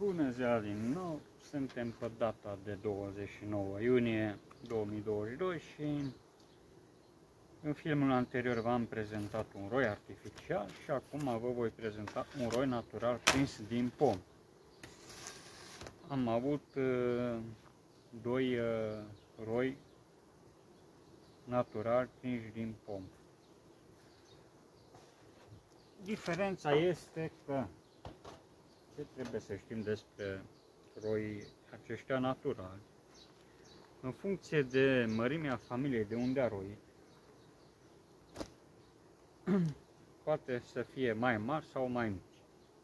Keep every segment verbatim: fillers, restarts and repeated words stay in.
Bună ziua din nou! Suntem pe data de douăzeci și nouă iunie două mii douăzeci și doi și în filmul anterior v-am prezentat un roi artificial și acum vă voi prezenta un roi natural prins din pom. Am avut uh, doi uh, roi naturali prinși din pom. Diferența este că ce trebuie să știm despre roii aceștia naturali. În funcție de mărimea familiei de unde a roit, poate să fie mai mari sau mai mici.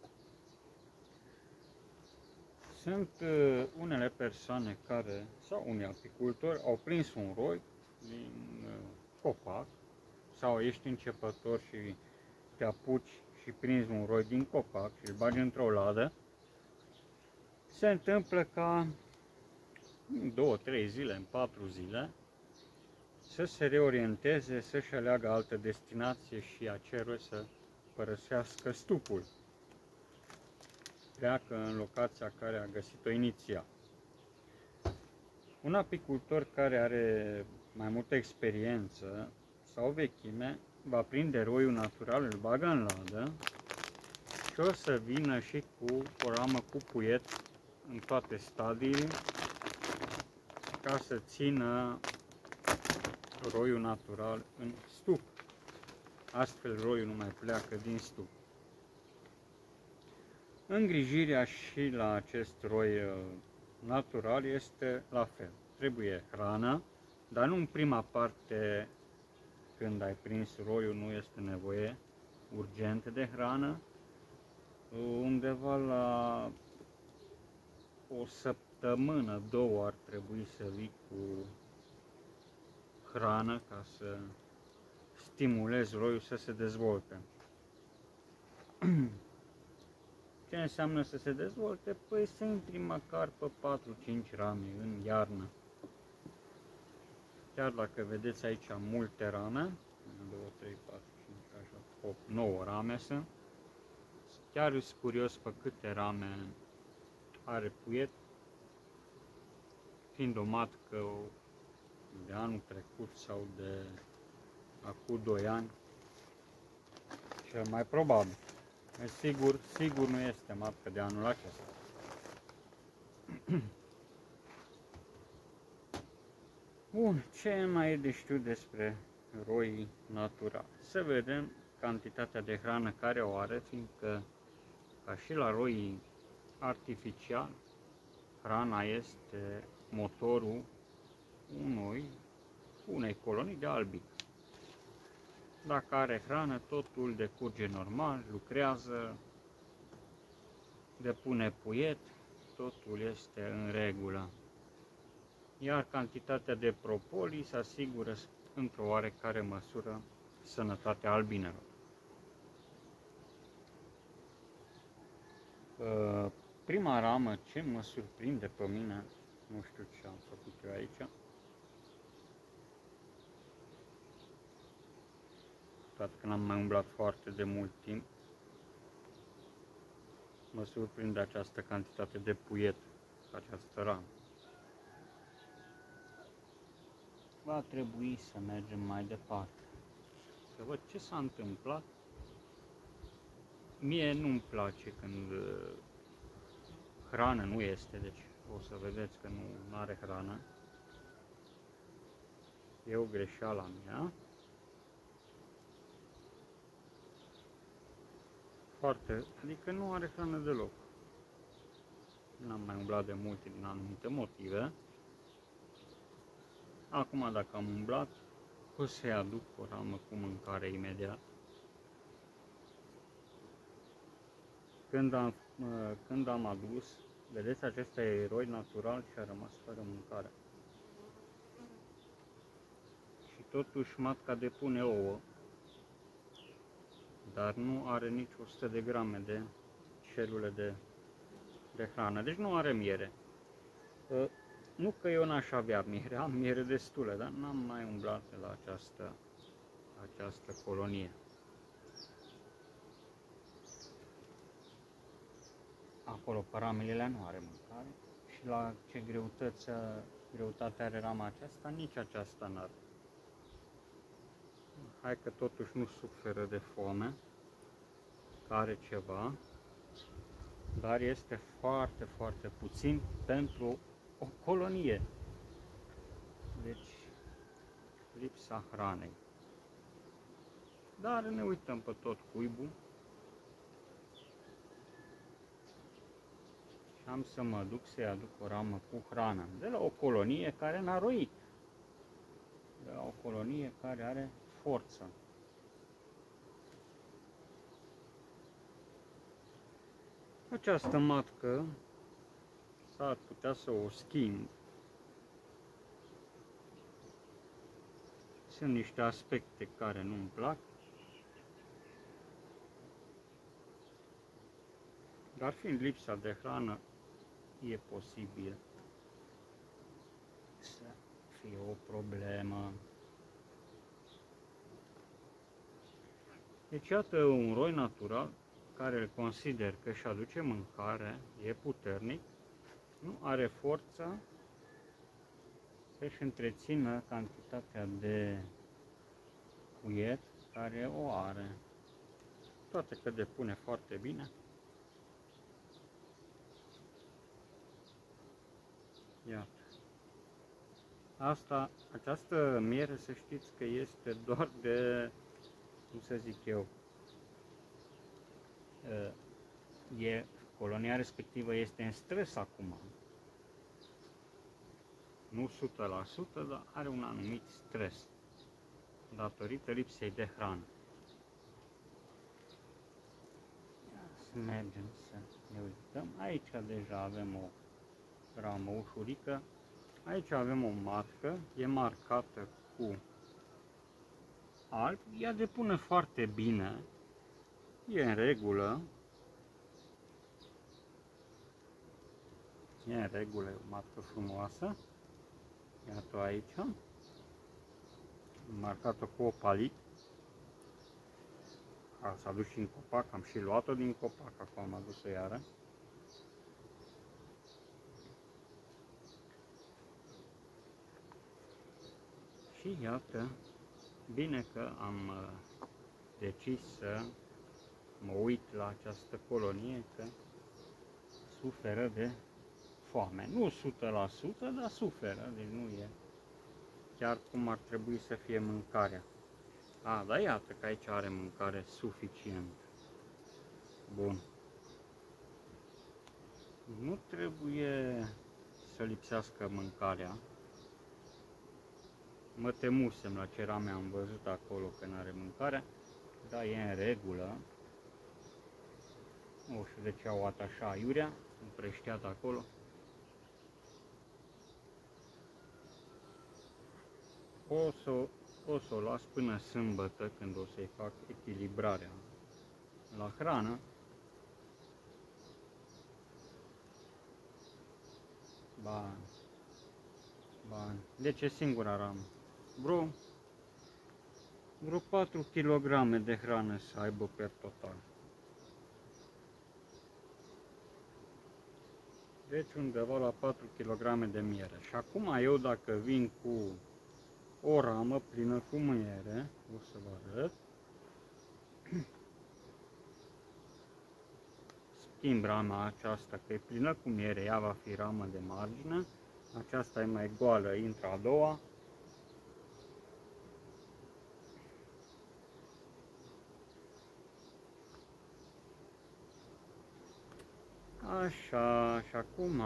Sunt uh, unele persoane care, sau unii apicultori, au prins un roi din uh, copac, sau ești începător și te apuci și prinzi un roi din copac și îl bagi într-o ladă. Se întâmplă ca în două, trei zile, în patru zile, să se reorienteze, să-și aleagă altă destinație și acel roi să părăsească stupul. Pleacă în locația care a găsit-o inițial. Un apicultor care are mai multă experiență sau vechime va prinde roiul natural, îl bagă în ladă și o să vină și cu o ramă cu puiet în toate stadiile ca să țină roiul natural în stup. Astfel roiul nu mai pleacă din stup. Îngrijirea și la acest roi natural este la fel. Trebuie hrană, dar nu în prima parte când ai prins roiul, nu este nevoie urgent de hrană. Undeva la o săptămână, două ar trebui să vii cu hrană ca să stimulezi roiul să se dezvolte. Ce înseamnă să se dezvolte? Păi să intri măcar pe patru cinci rame în iarnă. Chiar dacă vedeți aici multe rame, doi, trei, patru, cinci, așa, opt, nouă rame sunt, chiar sunt curios pe câte rame are puiet, fiind o matcă de anul trecut sau de acum doi ani, cel mai probabil. Sigur, sigur nu este matcă de anul acesta. Bun, ce mai e de știut despre roii naturali? Să vedem cantitatea de hrană care o are, fiindcă, ca și la roii artificiali, hrana este motorul unui, unei colonii de albic. Dacă are hrană, totul decurge normal, lucrează, depune puiet, totul este în regulă. Iar cantitatea de propolis asigură într-o oarecare măsură sănătatea albinelor. Prima ramă ce mă surprinde pe mine, nu știu ce am făcut eu aici, toate că n-am mai umblat foarte de mult timp, mă surprinde această cantitate de puiet pe această ramă. Va trebui să mergem mai departe, să văd ce s-a întâmplat. Mie nu-mi place când hrană nu este, deci o să vedeți că nu are hrană. E o greșeală a mea. Foarte, adică nu are hrană deloc. N-am mai umblat de multe din anumite motive. Acum dacă am umblat, o să-i aduc o ramă cu mâncare imediat. Când am, când am adus, vedeți, acesta e roi natural și a rămas fără mâncare. Și totuși matca depune ouă, dar nu are nici o sută de grame de celule de, de hrană, deci nu are miere. Nu că eu n-aș avea miere, am miere destule, dar n-am mai umblat la această, această colonie. acolo pe ramele nu are mâncare și la ce greutăți, greutate are rama aceasta, nici aceasta n-are. Hai că totuși nu suferă de foame, că are ceva, dar este foarte, foarte puțin pentru o colonie. Deci, lipsa hranei. Dar ne uităm pe tot cuibul și am să mă duc să-i aduc o ramă cu hrană de la o colonie care n-a roit, de la o colonie care are forță. Această matcă s-ar putea să o schimb. Sunt niște aspecte care nu-mi plac, dar fiind lipsa de hrană, e posibil să fie o problemă. Deci iată un roi natural care îl consider că își aduce mâncare, e puternic, nu are forță să-și întrețină cantitatea de cuiet care o are. Toate că depune foarte bine. Iată. Asta, această miere, să știți că este doar de, cum să zic eu, e, colonia respectivă este în stres acum. Nu o sută la sută, dar are un anumit stres datorită lipsei de hrană. Să mergem să ne uităm. Aici deja avem o ramă ușurică. Aici avem o matcă, e marcată cu alb. Ea depune foarte bine, e în regulă. E în regulă, e o matcă frumoasă. Iată aici, marcată cu opalit. S-a dus și în copac, am și luat-o din copac, acum am adus-o iară. Și iată, bine că am decis să mă uit la această colonie, că suferă de foame. Nu o sută la sută, dar suferă, deci nu e chiar cum ar trebui să fie mâncarea. A, dar iată că aici are mâncare suficient. Bun. Nu trebuie să lipsească mâncarea. Mă temusem la ce rame am văzut acolo că nu are mâncare, dar e în regulă. Nu știu de ce au atașat aiurea, împrăștiat acolo. O să, o să o las până sâmbătă, când o să-i fac echilibrarea la hrană. Bun. Bun. Deci e singura ramă. Vreo, vreo patru kilograme de hrană să aibă per total. Deci undeva la patru kilograme de miere. Și acum eu dacă vin cu o ramă plină cu miere, o să vă arăt. Schimb rama aceasta că e plină cu miere, ea va fi ramă de margine. Aceasta e mai goală, intră a doua. Așa, și acum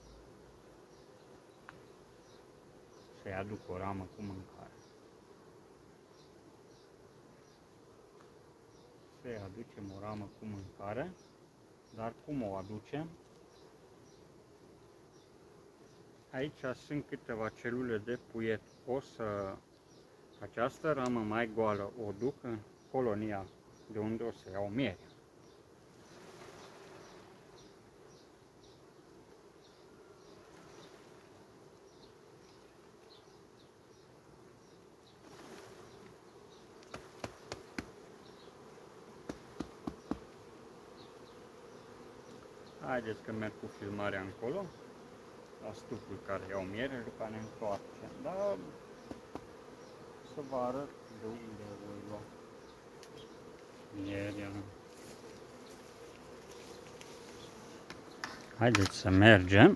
să-i aduc o ramă cu mâncare. Să-i aducem o ramă cu mâncare, dar cum o aducem? Aici sunt câteva celule de puiet. O să, această ramă mai goală o duc în colonia de unde o să iau miere. Haideți că merg cu filmarea încolo, la stupul care iau miere, după ne întoarcem. Dar să vă arăt de unde voi lua mierea. Haideți să mergem.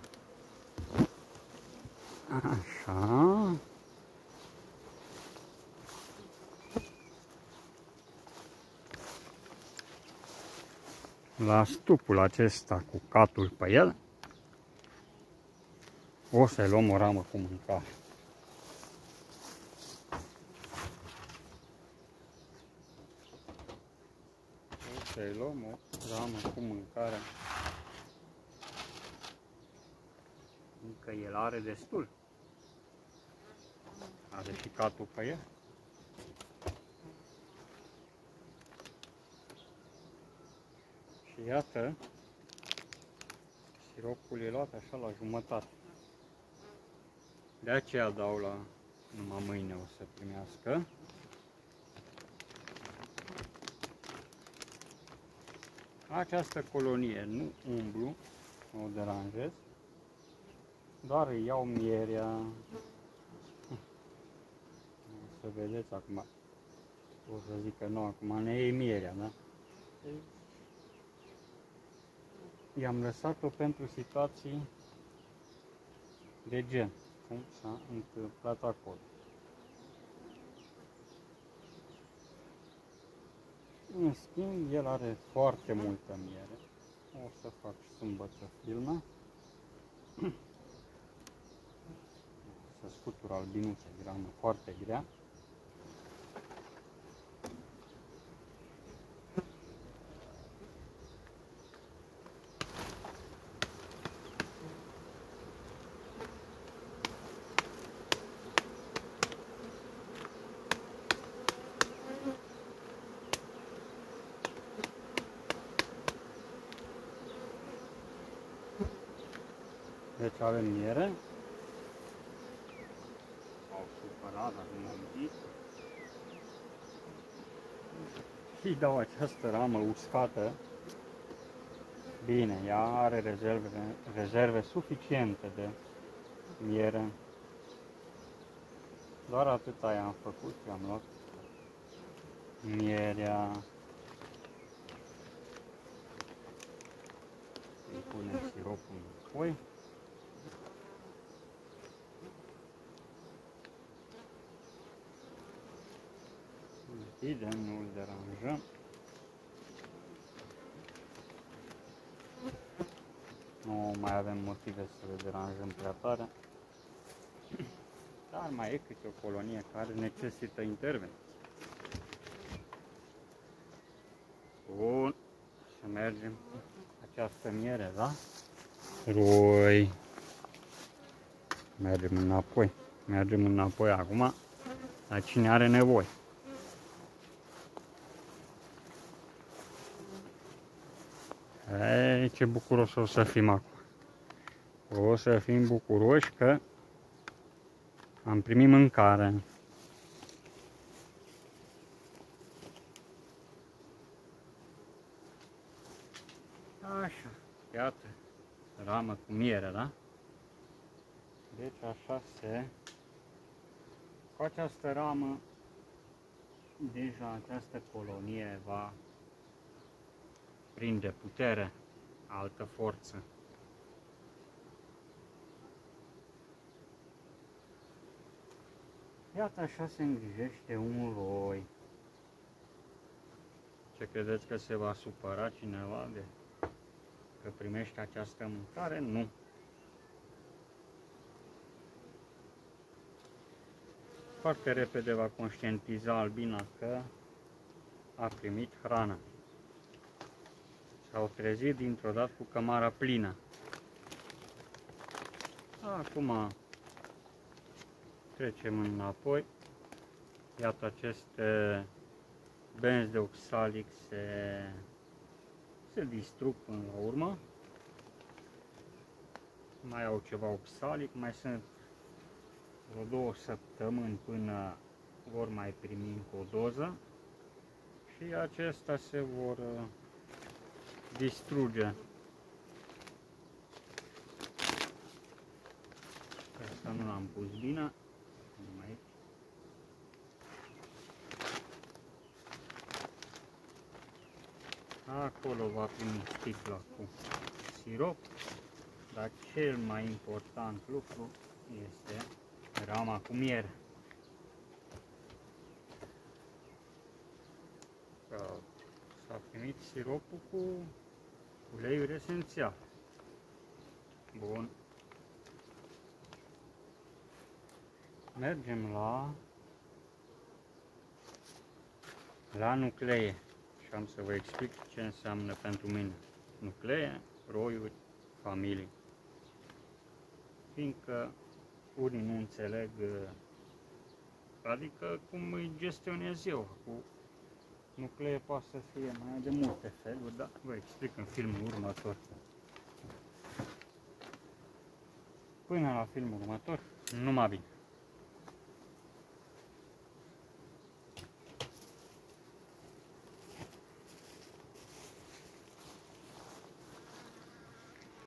Așa. La stupul acesta cu catul pe el o să luăm o ramă cu mâncare. O să luăm o ramă cu mâncare. Încă el are destul. Are și catul pe el. Și iată, siropul e luat așa la jumătate. De aceea dau la numai mâine o să primească. Această colonie nu umblu, nu o deranjez, doar îi iau mierea. O să vedeți acum, o să zic că nu, acum ne iei mierea, da? I-am lăsat-o pentru situații de gen, cum s-a întâmplat acolo. În schimb, el are foarte multă miere. O să fac sâmbătă filme. Să scutur albinuța, gramă foarte grea. Deci avem miere. Au supărat, acum am zis. Și dau această ramă uscată. Bine, ea are rezerve, rezerve suficiente de miere. Doar atâta i-am făcut și am luat mierea. Îi punem siropul înapoi. Închidem, nu-l deranjăm. Nu mai avem motive să le deranjăm prea tare. Dar mai e câte o colonie care necesită intervenție. Bun. Să mergem cu această miere, da? Roi. Mergem înapoi. Mergem înapoi acum la cine are nevoie. Ei, ce bucuros o să fim acum. O să fim bucuroși că am primit mâncare. Așa, iată, ramă cu miere, da? Deci așa se... Cu această ramă, deja această colonie va prinde putere, altă forță. Iată așa se îngrijește un roi. Ce credeți că se va supăra cineva de că primește această mâncare? Nu. Foarte repede va conștientiza albina că a primit hrană. S-au trezit dintr-o dată cu cămara plină. Acum trecem înapoi. Iată, aceste benzi de oxalic se, se distrug până la urmă. Mai au ceva oxalic, mai sunt vreo două săptămâni până vor mai primi încă o doză și acestea se vor distruge că nu l-am pus bine. Aici. Acolo va primi sticla cu sirop, dar cel mai important lucru este rama cu miere. S-a primit siropul cu uleiuri esențiale. Bun. Mergem la la nuclee și am să vă explic ce înseamnă pentru mine nuclee, roiuri, familii. Fiindcă unii nu înțeleg, adică cum îi gestionez eu. Cu nuclee poate să fie mai de multe feluri, dar vă explic în filmul următor. Până la filmul următor, numai bine!